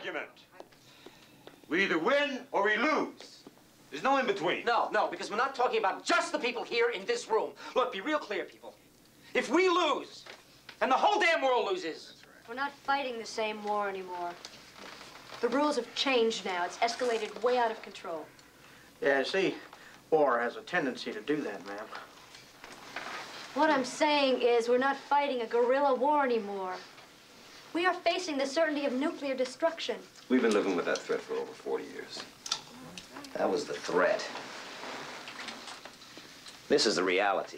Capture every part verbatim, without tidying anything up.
argument. We either win or we lose. There's no in between. No, no, because we're not talking about just the people here in this room. Look, be real clear, people. If we lose, and the whole damn world loses. We're not fighting the same war anymore. The rules have changed now. It's escalated way out of control. Yeah, see, war has a tendency to do that, ma'am. What I'm saying is we're not fighting a guerrilla war anymore. We are facing the certainty of nuclear destruction. We've been living with that threat for over forty years. That was the threat. This is the reality.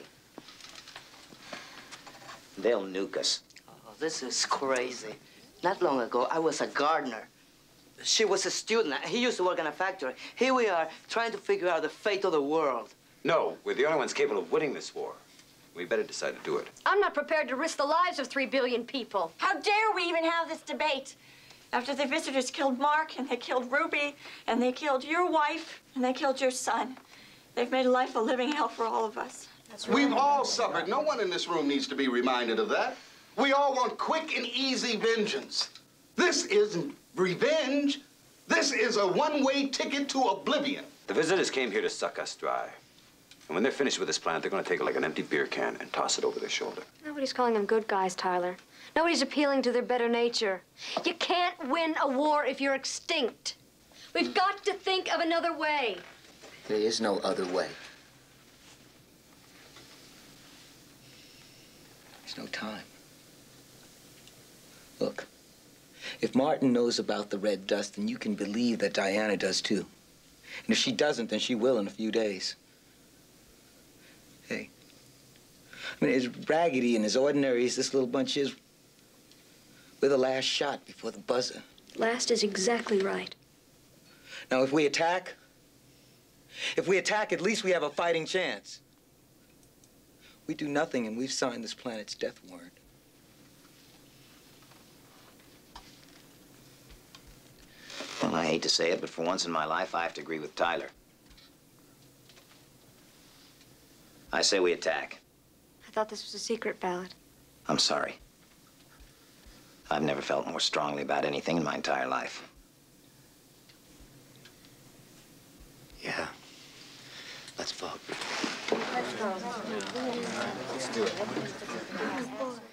They'll nuke us. Oh, this is crazy. Not long ago, I was a gardener. She was a student. He used to work in a factory. Here we are, trying to figure out the fate of the world. No, we're the only ones capable of winning this war. We better decide to do it. I'm not prepared to risk the lives of three billion people. How dare we even have this debate? After the visitors killed Mark, and they killed Ruby, and they killed your wife, and they killed your son. They've made life a living hell for all of us. That's right. We've all suffered. No one in this room needs to be reminded of that. We all want quick and easy vengeance. This isn't revenge. This is a one-way ticket to oblivion. The visitors came here to suck us dry. And when they're finished with this planet, they're going to take it like an empty beer can and toss it over their shoulder. Nobody's calling them good guys, Tyler. Nobody's appealing to their better nature. You can't win a war if you're extinct. We've got to think of another way. There is no other way. There's no time. Look, if Martin knows about the red dust, then you can believe that Diana does too. And if she doesn't, then she will in a few days. Hey, I mean, as raggedy and as ordinary as this little bunch is, we're the last shot before the buzzer. Last is exactly right. Now, if we attack, if we attack, at least we have a fighting chance. We do nothing, and we've signed this planet's death warrant. Well, I hate to say it, but for once in my life, I have to agree with Tyler. I say we attack. I thought this was a secret ballot. I'm sorry. I've never felt more strongly about anything in my entire life. Yeah. Let's vote. Let's go. Let's do it.